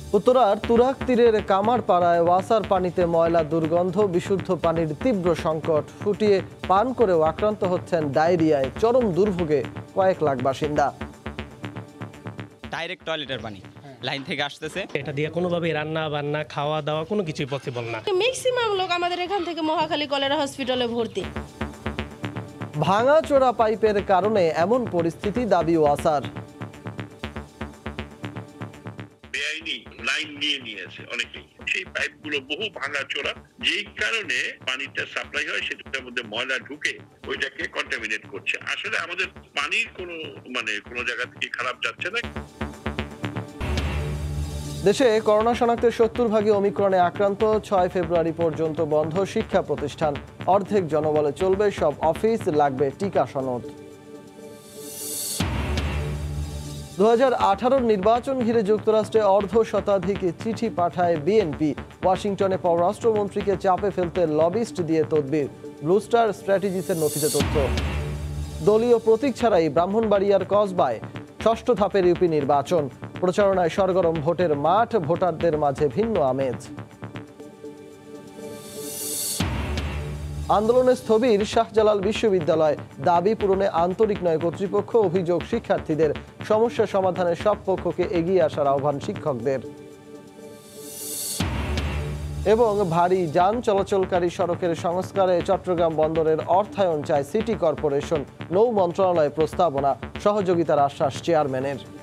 উত্তরার তুরাগ তীরের কামারপাড়ায় ওয়াসার পানিতে ময়লা দুর্গন্ধ, বিশুদ্ধ পানির তীব্র সংকট, ফুটিয়ে পান করেও আক্রান্ত হচ্ছেন ডায়রিয়ায়, চরম দুর্ভোগে কয়েক লাখ বাসিন্দা। ডাইরেক্ট টয়লেটের পানি লাইন থেকে আসতেছে, এটা দিয়ে কোনোভাবে রান্না বান্না খাওয়া দাওয়া কোনো কিছুই পসিবল না। ম্যাক্সিমাম লোক আমাদের এখান থেকে মহাখালী কলেরা হসপিটালে ভর্তি। ভাঙাচোরা পাইপের কারণে এমন পরিস্থিতি, দাবি ওয়াসার। বেআইনি লাইন নিয়েছে অনেকেই, সেই পাইপগুলো বহু ভাঙাচোরা, যেই কারণে পানিটা সাপ্লাই হয় সেটার মধ্যে ময়লা ঢুকে ওইটাকে কন্টামিনেট করছে। আসলে আমাদের পানির কোনো জায়গা থেকে খারাপ যাচ্ছে না। দেশে করোনা শনাক্তের ৭০ ভাগই ওমিক্রনে আক্রান্ত। ৬ ফেব্রুয়ারি পর্যন্ত বন্ধ শিক্ষা প্রতিষ্ঠান, অর্ধেক জনবলে চলবে সব অফিস, লাগবে টিকা সনদ। ২০১৮ নির্বাচন ঘিরে যুক্তরাষ্ট্রে অর্ধশতাধিক চিঠি পাঠায় বিএনপি। ওয়াশিংটনে পররাষ্ট্রমন্ত্রীকে চাপে ফেলতে লবিস্ট দিয়ে তদবির, ব্লুস্টার স্ট্র্যাটেজিসের নথিতে তথ্য। দলীয় প্রতীক ছাড়াই ব্রাহ্মণবাড়িয়ার কসবায় ৬ষ্ঠ ধাপের ইউপি নির্বাচন, প্রচারণায় সরগরম ভোটের মাঠ, ভোটারদের মাঝে ভিন্ন আমেজ। আন্দোলনে স্থবির শাহজালাল বিশ্ববিদ্যালয়, দাবি পূরণে আন্তরিক নয় কর্তৃপক্ষ, অভিযোগ শিক্ষার্থীদের। সমস্যা সমাধানে সব পক্ষকে এগিয়ে আসার আহ্বান শিক্ষকদের। এবং ভারী যান চলাচলকারী সড়কের সংস্কারে চট্টগ্রাম বন্দরের অর্থায়ন চায় সিটি কর্পোরেশন, নৌ মন্ত্রণালয় প্রস্তাবনা, সহযোগিতার আশ্বাস চেয়ারম্যানের।